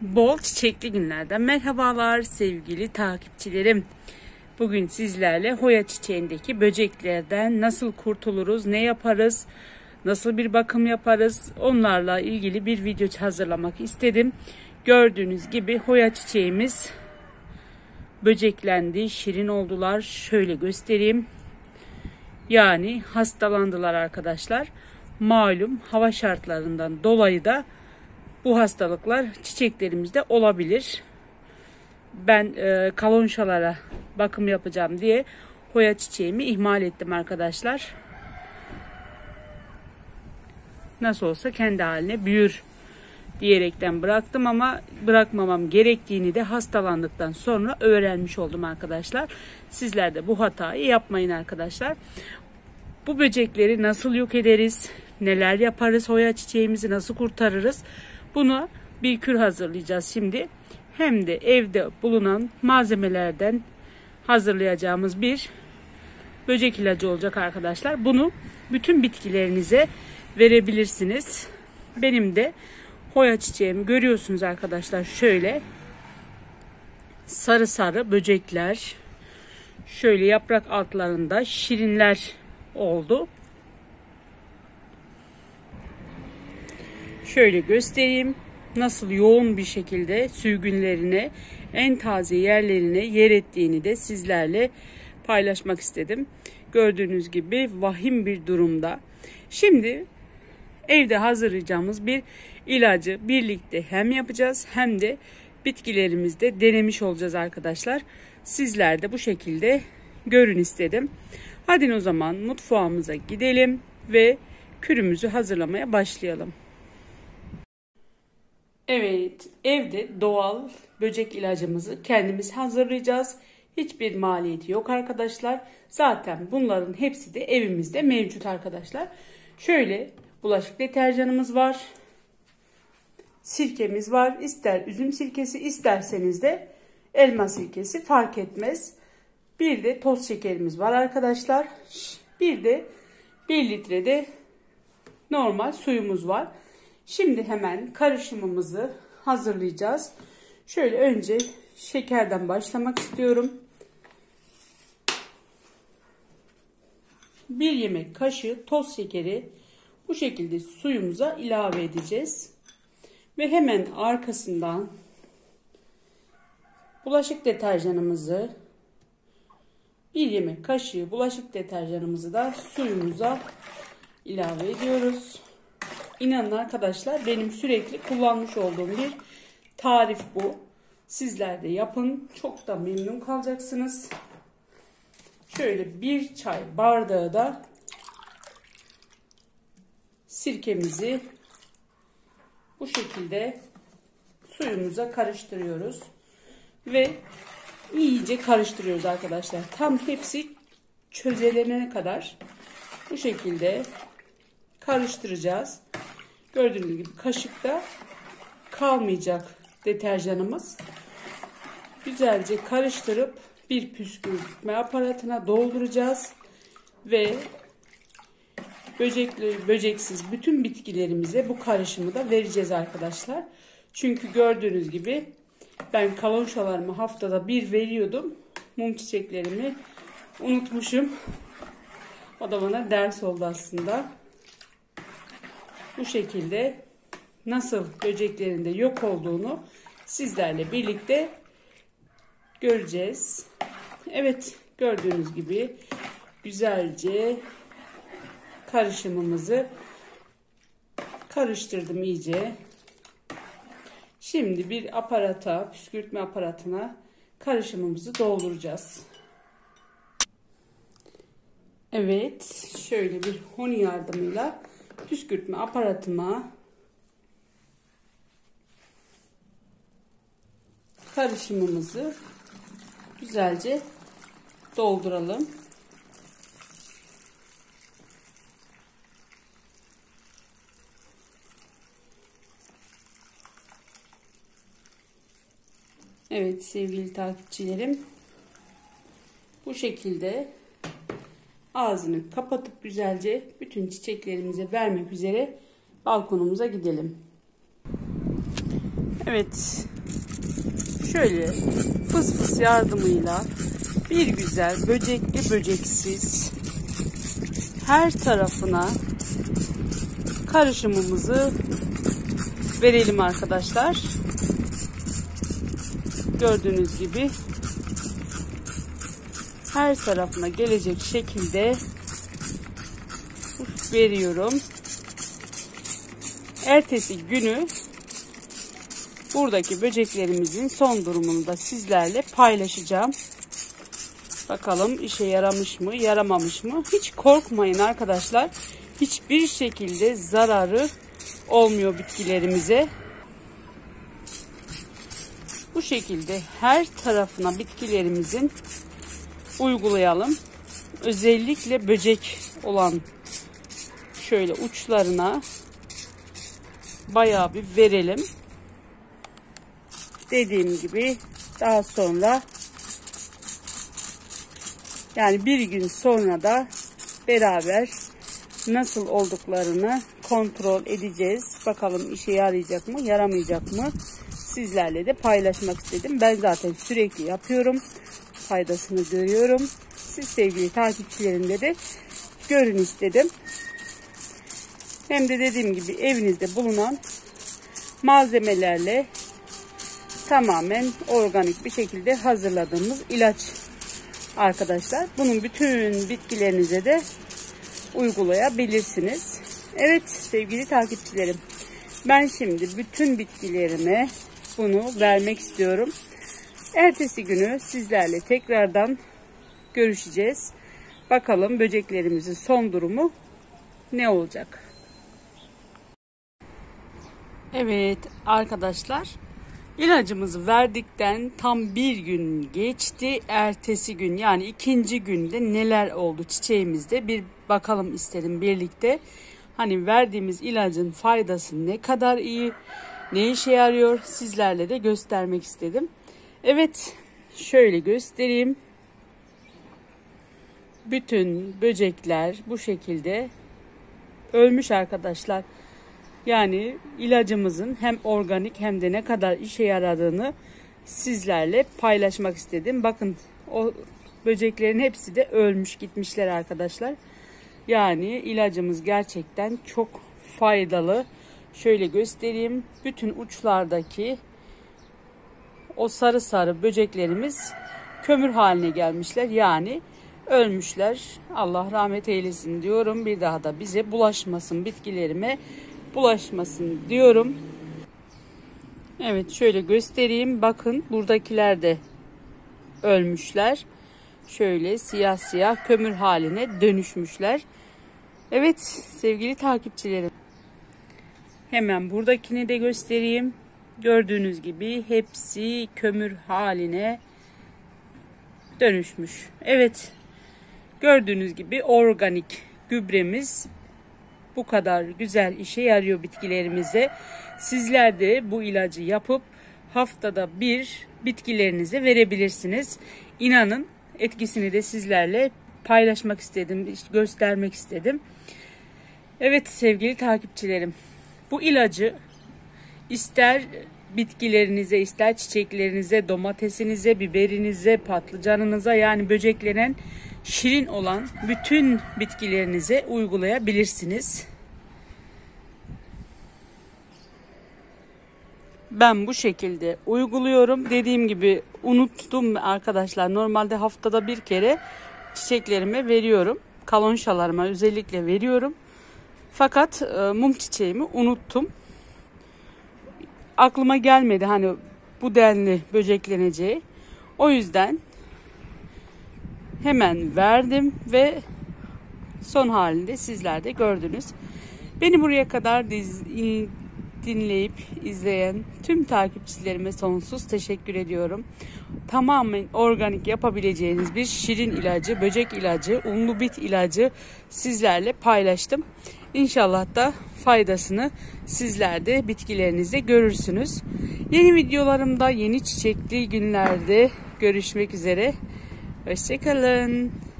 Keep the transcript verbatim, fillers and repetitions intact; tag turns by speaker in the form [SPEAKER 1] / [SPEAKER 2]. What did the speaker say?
[SPEAKER 1] Bol çiçekli günlerden merhabalar sevgili takipçilerim. Bugün sizlerle Hoya çiçeğindeki böceklerden nasıl kurtuluruz, ne yaparız, nasıl bir bakım yaparız, onlarla ilgili bir video hazırlamak istedim. Gördüğünüz gibi Hoya çiçeğimiz böceklendi, şirin oldular. Şöyle göstereyim. Yani hastalandılar arkadaşlar. Malum hava şartlarından dolayı da bu hastalıklar çiçeklerimizde olabilir. Ben e, kalonşalara bakım yapacağım diye Hoya çiçeğimi ihmal ettim arkadaşlar. Nasıl olsa kendi haline büyür diyerekten bıraktım ama bırakmamam gerektiğini de hastalandıktan sonra öğrenmiş oldum arkadaşlar. Sizler de bu hatayı yapmayın arkadaşlar. Bu böcekleri nasıl yok ederiz? Neler yaparız? Hoya çiçeğimizi nasıl kurtarırız? Buna bir kür hazırlayacağız şimdi. Hem de evde bulunan malzemelerden hazırlayacağımız bir böcek ilacı olacak arkadaşlar. Bunu bütün bitkilerinize verebilirsiniz. Benim de Hoya çiçeğimi görüyorsunuz arkadaşlar. Şöyle sarı sarı böcekler, şöyle yaprak altlarında şirinler oldu. Şöyle göstereyim. Nasıl yoğun bir şekilde sürgünlerine, en taze yerlerine yer ettiğini de sizlerle paylaşmak istedim. Gördüğünüz gibi vahim bir durumda. Şimdi evde hazırlayacağımız bir ilacı birlikte hem yapacağız hem de bitkilerimizde denemiş olacağız arkadaşlar. Sizler de bu şekilde görün istedim. Hadi o zaman mutfağımıza gidelim ve kürümüzü hazırlamaya başlayalım. Evet, evde doğal böcek ilacımızı kendimiz hazırlayacağız. Hiçbir maliyeti yok arkadaşlar. Zaten bunların hepsi de evimizde mevcut arkadaşlar. Şöyle bulaşık deterjanımız var. Sirkemiz var. İster üzüm sirkesi, isterseniz de elma sirkesi, fark etmez. Bir de toz şekerimiz var arkadaşlar. Bir de bir litre de normal suyumuz var. Şimdi hemen karışımımızı hazırlayacağız. Şöyle önce şekerden başlamak istiyorum. Bir yemek kaşığı toz şekeri bu şekilde suyumuza ilave edeceğiz. Ve hemen arkasından bulaşık deterjanımızı, bir yemek kaşığı bulaşık deterjanımızı da suyumuza ilave ediyoruz. İnanın arkadaşlar, benim sürekli kullanmış olduğum bir tarif bu. Sizler de yapın. Çok da memnun kalacaksınız. Şöyle bir çay bardağı da sirkemizi bu şekilde suyumuza karıştırıyoruz. Ve iyice karıştırıyoruz arkadaşlar. Tam hepsi çözelene kadar bu şekilde karıştıracağız. Gördüğünüz gibi kaşıkta kalmayacak deterjanımız. Güzelce karıştırıp bir püskürtme aparatına dolduracağız ve böcekli böceksiz bütün bitkilerimize bu karışımı da vereceğiz arkadaşlar. Çünkü gördüğünüz gibi ben kalonşalarımı haftada bir veriyordum. Mum çiçeklerimi unutmuşum. O da bana ders oldu aslında. Bu şekilde nasıl böceklerin de yok olduğunu sizlerle birlikte göreceğiz. Evet, gördüğünüz gibi güzelce karışımımızı karıştırdım iyice. Şimdi bir aparata, püskürtme aparatına karışımımızı dolduracağız. Evet, şöyle bir honi yardımıyla püskürtme aparatıma karışımımızı güzelce dolduralım. Evet sevgili takipçilerim, bu şekilde ağzını kapatıp güzelce bütün çiçeklerimize vermek üzere balkonumuza gidelim. Evet şöyle fıs fıs yardımıyla bir güzel böcekli böceksiz her tarafına karışımımızı verelim arkadaşlar. Gördüğünüz gibi her tarafına gelecek şekilde veriyorum. Ertesi günü buradaki böceklerimizin son durumunu da sizlerle paylaşacağım. Bakalım işe yaramış mı, yaramamış mı? Hiç korkmayın arkadaşlar. Hiçbir şekilde zararı olmuyor bitkilerimize. Bu şekilde her tarafına bitkilerimizin uygulayalım. Özellikle böcek olan şöyle uçlarına bayağı bir verelim. Dediğim gibi daha sonra, yani bir gün sonra da beraber nasıl olduklarını kontrol edeceğiz. Bakalım işe yarayacak mı, yaramayacak mı? Sizlerle de paylaşmak istedim. Ben zaten sürekli yapıyorum. Faydasını görüyorum. Siz sevgili takipçilerimde de görün istedim. Hem de dediğim gibi evinizde bulunan malzemelerle tamamen organik bir şekilde hazırladığımız ilaç arkadaşlar. Bunun bütün bitkilerinize de uygulayabilirsiniz. Evet sevgili takipçilerim, ben şimdi bütün bitkilerime bunu vermek istiyorum. Ertesi günü sizlerle tekrardan görüşeceğiz. Bakalım böceklerimizin son durumu ne olacak? Evet arkadaşlar, ilacımızı verdikten tam bir gün geçti. Ertesi gün, yani ikinci günde neler oldu çiçeğimizde bir bakalım istedim birlikte. Hani verdiğimiz ilacın faydası ne kadar iyi, ne işe yarıyor, sizlerle de göstermek istedim. Evet, şöyle göstereyim. Bütün böcekler bu şekilde ölmüş arkadaşlar. Yani ilacımızın hem organik hem de ne kadar işe yaradığını sizlerle paylaşmak istedim. Bakın, o böceklerin hepsi de ölmüş gitmişler arkadaşlar. Yani ilacımız gerçekten çok faydalı. Şöyle göstereyim. Bütün uçlardaki o sarı sarı böceklerimiz kömür haline gelmişler. Yani ölmüşler. Allah rahmet eylesin diyorum. Bir daha da bize bulaşmasın, bitkilerime bulaşmasın diyorum. Evet, şöyle göstereyim. Bakın, buradakiler de ölmüşler. Şöyle siyah siyah kömür haline dönüşmüşler. Evet sevgili takipçilerim, hemen buradakini de göstereyim. Gördüğünüz gibi hepsi kömür haline dönüşmüş. Evet, gördüğünüz gibi organik gübremiz bu kadar güzel işe yarıyor bitkilerimize. Sizler de bu ilacı yapıp haftada bir bitkilerinize verebilirsiniz. İnanın, etkisini de sizlerle paylaşmak istedim, göstermek istedim. Evet sevgili takipçilerim, bu ilacı ister bitkilerinize, ister çiçeklerinize, domatesinize, biberinize, patlıcanınıza, yani böceklenen şirin olan bütün bitkilerinize uygulayabilirsiniz. Ben bu şekilde uyguluyorum. Dediğim gibi unuttum arkadaşlar. Normalde haftada bir kere çiçeklerime veriyorum. Kalonşalarıma özellikle veriyorum. Fakat e, mum çiçeğimi unuttum. Aklıma gelmedi hani bu denli böcekleneceği. O yüzden hemen verdim ve son halinde sizler de gördünüz. Beni buraya kadar diz, dinleyip izleyen tüm takipçilerime sonsuz teşekkür ediyorum. Tamamen organik yapabileceğiniz bir şirin ilacı, böcek ilacı, unlu bit ilacı sizlerle paylaştım. İnşallah da faydasını sizler de bitkilerinizde görürsünüz. Yeni videolarımda, yeni çiçekli günlerde görüşmek üzere. Hoşça kalın.